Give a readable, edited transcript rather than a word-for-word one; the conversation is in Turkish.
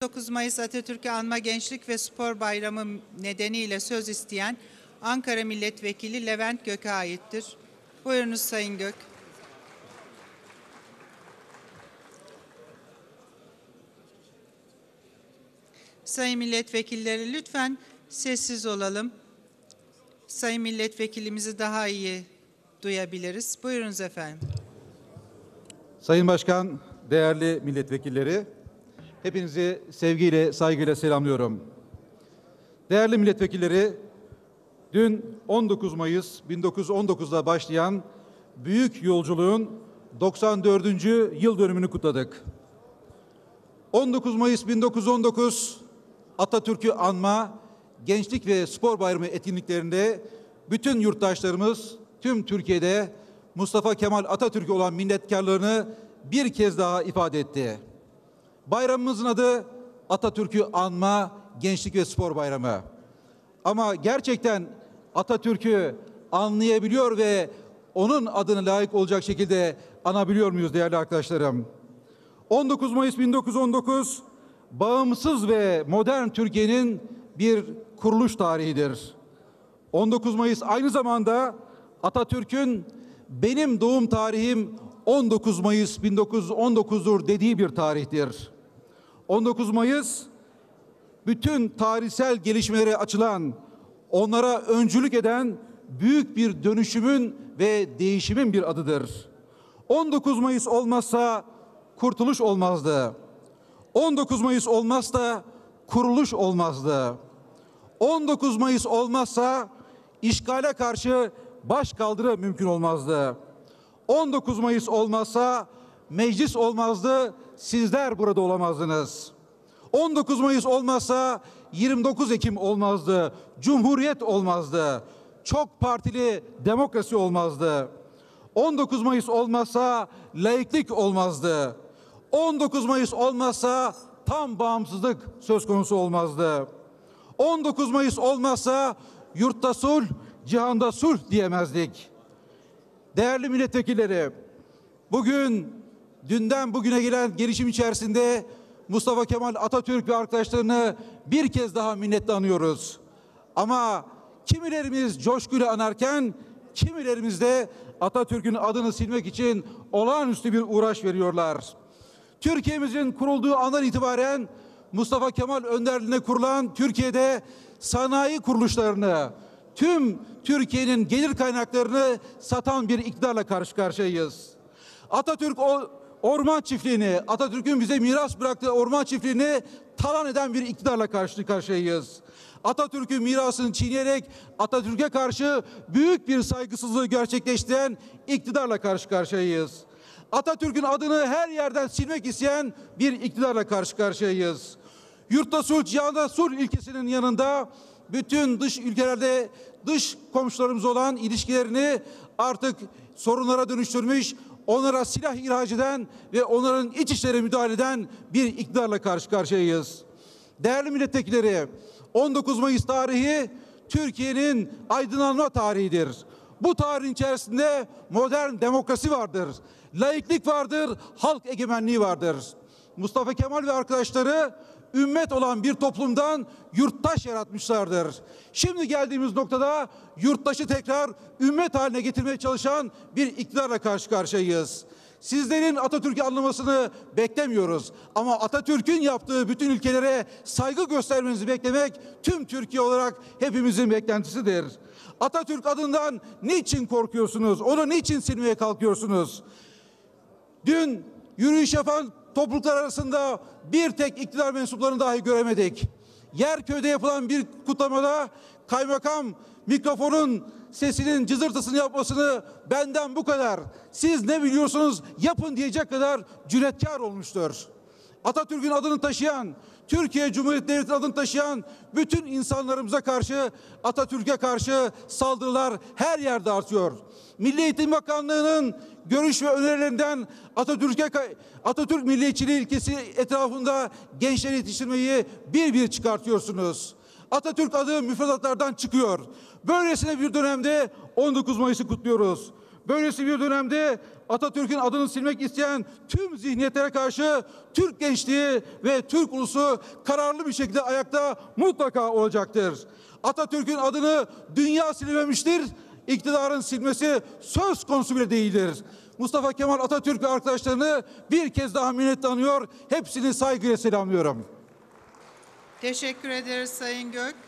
19 Mayıs Atatürk'ü Anma Gençlik ve Spor Bayramı nedeniyle söz isteyen Ankara Milletvekili Levent Gök'e aittir. Buyurunuz Sayın Gök. Sayın milletvekilleri lütfen sessiz olalım. Sayın milletvekilimizi daha iyi duyabiliriz. Buyurunuz efendim. Sayın Başkan, değerli milletvekilleri, hepinizi sevgiyle, saygıyla selamlıyorum. Değerli milletvekilleri, dün 19 Mayıs 1919'da başlayan büyük yolculuğun 94. yıl dönümünü kutladık. 19 Mayıs 1919 Atatürk'ü anma Gençlik ve Spor Bayramı etkinliklerinde bütün yurttaşlarımız tüm Türkiye'de Mustafa Kemal Atatürk'e olan minnettarlığını bir kez daha ifade etti. Bayramımızın adı Atatürk'ü Anma Gençlik ve Spor Bayramı. Ama gerçekten Atatürk'ü anlayabiliyor ve onun adına layık olacak şekilde anabiliyor muyuz değerli arkadaşlarım? 19 Mayıs 1919 bağımsız ve modern Türkiye'nin bir kuruluş tarihidir. 19 Mayıs aynı zamanda Atatürk'ün benim doğum tarihim 19 Mayıs 1919'dur dediği bir tarihtir. 19 Mayıs bütün tarihsel gelişmelere açılan, onlara öncülük eden büyük bir dönüşümün ve değişimin bir adıdır. 19 Mayıs olmazsa kurtuluş olmazdı. 19 Mayıs olmazsa kuruluş olmazdı. 19 Mayıs olmazsa işgale karşı başkaldırı mümkün olmazdı. 19 Mayıs olmazsa meclis olmazdı, sizler burada olamazdınız. 19 Mayıs olmazsa 29 Ekim olmazdı, Cumhuriyet olmazdı, çok partili demokrasi olmazdı. 19 Mayıs olmazsa laiklik olmazdı. 19 Mayıs olmazsa tam bağımsızlık söz konusu olmazdı. 19 Mayıs olmazsa yurtta sulh, cihanda sulh diyemezdik. Değerli milletvekilleri, bugün dünden bugüne gelen gelişim içerisinde Mustafa Kemal Atatürk ve arkadaşlarını bir kez daha minnetle anıyoruz. Ama kimilerimiz coşkuyla anarken kimilerimiz de Atatürk'ün adını silmek için olağanüstü bir uğraş veriyorlar. Türkiye'mizin kurulduğu andan itibaren Mustafa Kemal önderliğine kurulan Türkiye'de sanayi kuruluşlarını, tüm Türkiye'nin gelir kaynaklarını satan bir iktidarla karşı karşıyayız. Atatürk orman çiftliğini, Atatürk'ün bize miras bıraktığı orman çiftliğini talan eden bir iktidarla karşı karşıyayız. Atatürk'ün mirasını çiğneyerek Atatürk'e karşı büyük bir saygısızlığı gerçekleştiren iktidarla karşı karşıyayız. Atatürk'ün adını her yerden silmek isteyen bir iktidarla karşı karşıyayız. Yurtta sulh, cihanda sulh ilkesinin yanında bütün dış ülkelerde dış komşularımız olan ilişkilerini artık sorunlara dönüştürmüş, onlara silah ihraç eden ve onların iç işlerine müdahale eden bir iktidarla karşı karşıyayız. Değerli milletvekilleri, 19 Mayıs tarihi Türkiye'nin aydınlanma tarihidir. Bu tarihin içerisinde modern demokrasi vardır, laiklik vardır, halk egemenliği vardır. Mustafa Kemal ve arkadaşları ümmet olan bir toplumdan yurttaş yaratmışlardır. Şimdi geldiğimiz noktada yurttaşı tekrar ümmet haline getirmeye çalışan bir iktidarla karşı karşıyayız. Sizlerin Atatürk'ü anlamasını beklemiyoruz. Ama Atatürk'ün yaptığı bütün ülkelere saygı göstermenizi beklemek tüm Türkiye olarak hepimizin beklentisidir. Atatürk adından niçin korkuyorsunuz? Onu niçin silmeye kalkıyorsunuz? Dün yürüyüş yapan topluluklar arasında bir tek iktidar mensuplarını dahi göremedik. Yerköy'de yapılan bir kutlamada kaymakam mikrofonun sesinin cızırtısını yapmasını benden bu kadar, siz ne biliyorsunuz yapın diyecek kadar cüretkar olmuştur. Atatürk'ün adını taşıyan, Türkiye Cumhuriyeti Devleti'nin adını taşıyan bütün insanlarımıza karşı, Atatürk'e karşı saldırılar her yerde artıyor. Milli Eğitim Bakanlığı'nın görüş ve önerilerinden Atatürk milliyetçiliği ilkesi etrafında gençleri yetiştirmeyi bir bir çıkartıyorsunuz. Atatürk adı müfredatlardan çıkıyor. Böylesine bir dönemde 19 Mayıs'ı kutluyoruz. Böylesi bir dönemde Atatürk'ün adını silmek isteyen tüm zihniyetlere karşı Türk gençliği ve Türk ulusu kararlı bir şekilde ayakta mutlaka olacaktır. Atatürk'ün adını dünya silmemiştir, iktidarın silmesi söz konusu bile değildir. Mustafa Kemal Atatürk ve arkadaşlarını bir kez daha minnetle anıyor, hepsini saygıyla selamlıyorum. Teşekkür ederiz Sayın Gök.